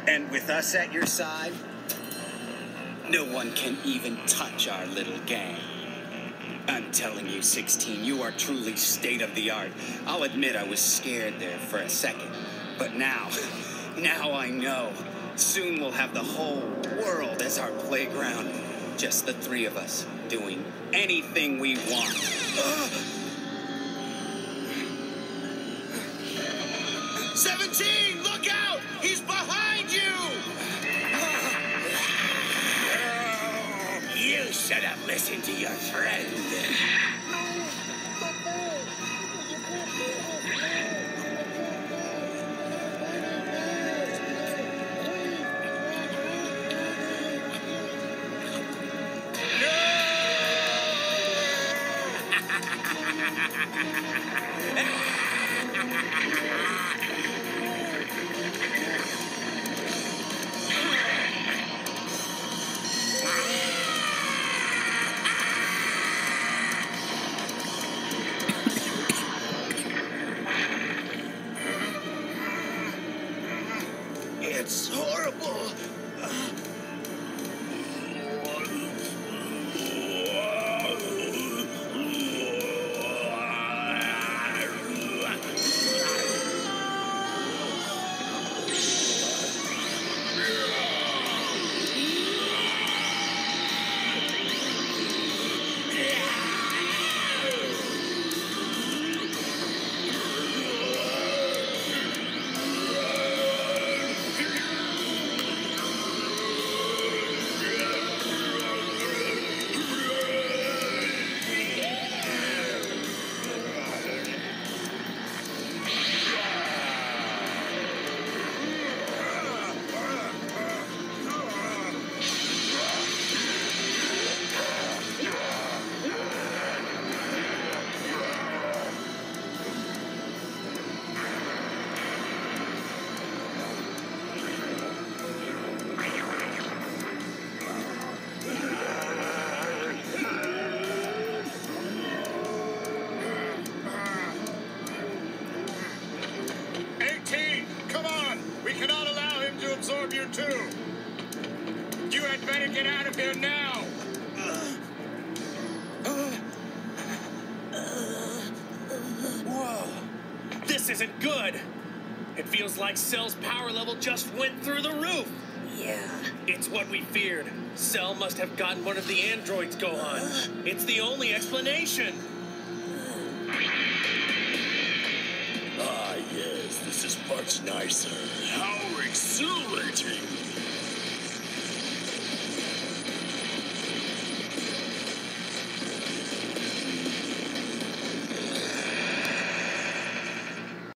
And with us at your side, no one can even touch our little gang. I'm telling you, 16, you are truly state-of-the-art. I'll admit I was scared there for a second. But now I know. Soon we'll have the whole world as our playground. Just the three of us, doing anything we want. 17, look out! He's behind you! You should have listened to your friend. It's horrible. Absorb you too. You had better get out of here now. Whoa. This isn't good. It feels like Cell's power level just went through the roof. Yeah. It's what we feared. Cell must have gotten one of the androids Gohan. It's the only explanation. Ah, yes, this is much nicer. How